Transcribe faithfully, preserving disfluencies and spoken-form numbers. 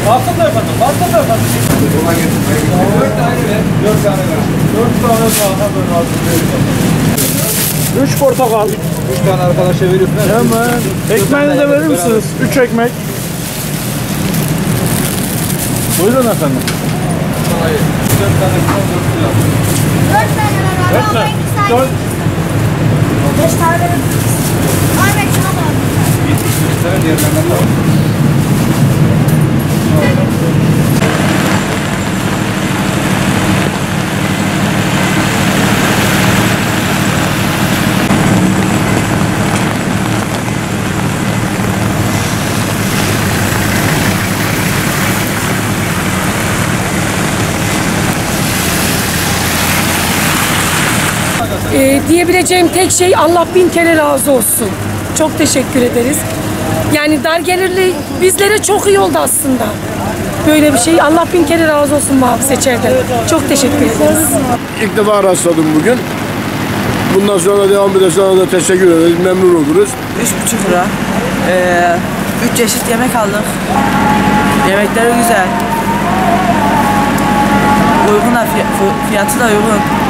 Kalsın da efendim, kalsın da efendim. Dört tane ver, dört tane ver. Dört tane daha böyle hazır. Üç portakal. Üç tane arkadaşa veriyorsun. Hemen. Ekmeğini de verir misiniz? Üç ekmek. Buyurun efendim. Dört tane dört kilo. Dört tane var. Dört tane. Dört. Beş tane verir misiniz? Ahmet sana da. Yetmiş lira diğerlerinden var. Ee, diyebileceğim tek şey Allah bin kere razı olsun. Çok teşekkür ederiz. Yani dar gelirli bizlere çok iyi oldu aslında. Böyle bir şey. Allah bin kere razı olsun Vahap Seçer'den. Çok teşekkür ederiz. İlk defa rastladım bugün. Bundan sonra devam ederse ona da teşekkür ederiz. Memnun oluruz. Üç buçuk lira. Ee, üç çeşit yemek aldık. Yemekleri güzel. Uygun da fiyatı da uygun.